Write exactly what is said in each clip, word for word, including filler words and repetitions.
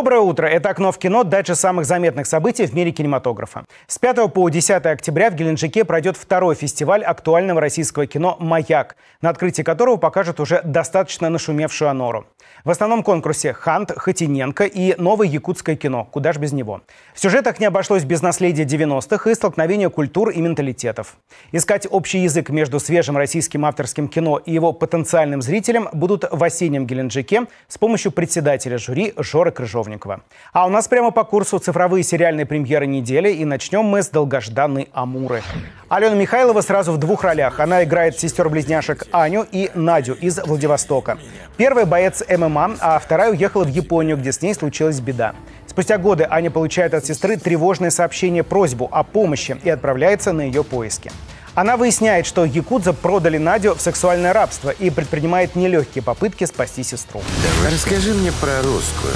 Доброе утро! Это «Окно в кино», дача самых заметных событий в мире кинематографа. С пятого по десятое октября в Геленджике пройдет второй фестиваль актуального российского кино «Маяк», на открытии которого покажут уже достаточно нашумевшую «Анору». В основном конкурсе Хант, Хотиненко и новое якутское кино. Куда ж без него. В сюжетах не обошлось без наследия девяностых и столкновения культур и менталитетов. Искать общий язык между свежим российским авторским кино и его потенциальным зрителем будут в осеннем Геленджике с помощью председателя жюри Жоры Крыжовникова. А у нас прямо по курсу цифровые сериальные премьеры недели, и начнем мы с долгожданной «Амуры». Алена Михайлова сразу в двух ролях. Она играет сестер-близняшек Аню и Надю из Владивостока. Первая боец эм эм а, а вторая уехала в Японию, где с ней случилась беда. Спустя годы Аня получает от сестры тревожное сообщение, просьбу о помощи и отправляется на ее поиски. Она выясняет, что якудза продали Надю в сексуальное рабство и предпринимает нелегкие попытки спасти сестру. Давай расскажи мне про русскую.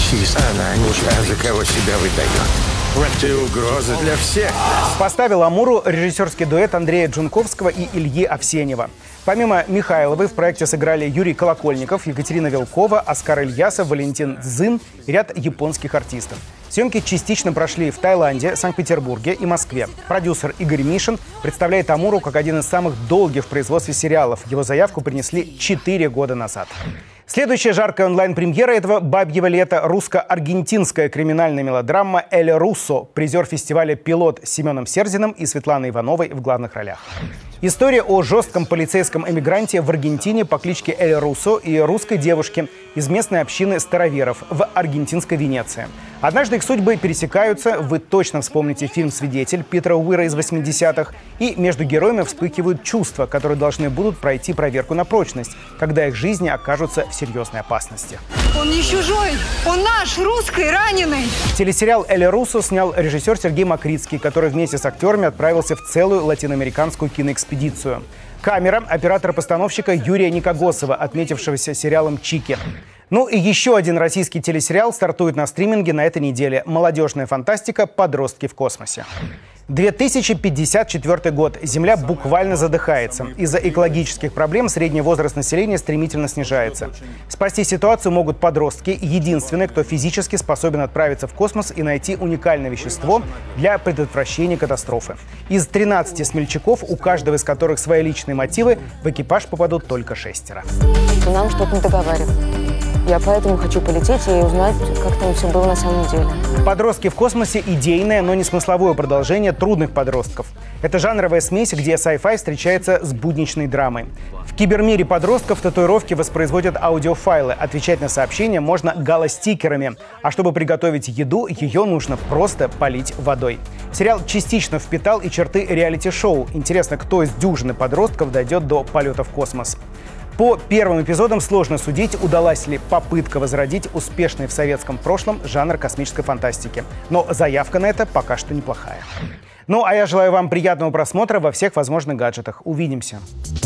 Она не та, за кого себя выдает. Ты угроза для всех. Поставил «Амуру» режиссерский дуэт Андрея Джунковского и Ильи Овсенева. Помимо Михайловой в проекте сыграли Юрий Колокольников, Екатерина Вилкова, Оскар Ильясов, Валентин Цзин и ряд японских артистов. Съемки частично прошли в Таиланде, Санкт-Петербурге и Москве. Продюсер Игорь Мишин представляет «Амуру» как один из самых долгих в производстве сериалов. Его заявку принесли четыре года назад. Следующая жаркая онлайн-премьера этого бабьего лета – русско-аргентинская криминальная мелодрама «Эль Руссо», призер фестиваля «Пилот» с Семеном Сердиным и Светланой Ивановой в главных ролях. История о жестком полицейском эмигранте в Аргентине по кличке Эль Руссо и русской девушке из местной общины староверов в аргентинской Венеции. Однажды их судьбы пересекаются, вы точно вспомните фильм «Свидетель» Питера Уира из восьмидесятых, и между героями вспыхивают чувства, которые должны будут пройти проверку на прочность, когда их жизни окажутся в серьезной опасности. Он не чужой, он наш, русский, раненый. Телесериал «Эль Руссо» снял режиссер Сергей Макритский, который вместе с актерами отправился в целую латиноамериканскую киноэкспедицию. Камера оператора-постановщика Юрия Никогосова, отметившегося сериалом «Чики». Ну и еще один российский телесериал стартует на стриминге на этой неделе. Молодежная фантастика «Подростки в космосе». две тысячи пятьдесят четвёртый год. Земля буквально задыхается. Из-за экологических проблем средний возраст населения стремительно снижается. Спасти ситуацию могут подростки, единственные, кто физически способен отправиться в космос и найти уникальное вещество для предотвращения катастрофы. Из тринадцати смельчаков, у каждого из которых свои личные мотивы, в экипаж попадут только шестеро. Нам что-то не договаривают. Я поэтому хочу полететь и узнать, как там все было на самом деле. «Подростки в космосе» – идейное, но не смысловое продолжение «Трудных подростков». Это жанровая смесь, где sci-fi встречается с будничной драмой. В кибермире подростков татуировки воспроизводят аудиофайлы. Отвечать на сообщения можно галостикерами. А чтобы приготовить еду, ее нужно просто полить водой. Сериал частично впитал и черты реалити-шоу. Интересно, кто из дюжины подростков дойдет до полета в космос. По первым эпизодам сложно судить, удалась ли попытка возродить успешный в советском прошлом жанр космической фантастики. Но заявка на это пока что неплохая. Ну а я желаю вам приятного просмотра во всех возможных гаджетах. Увидимся!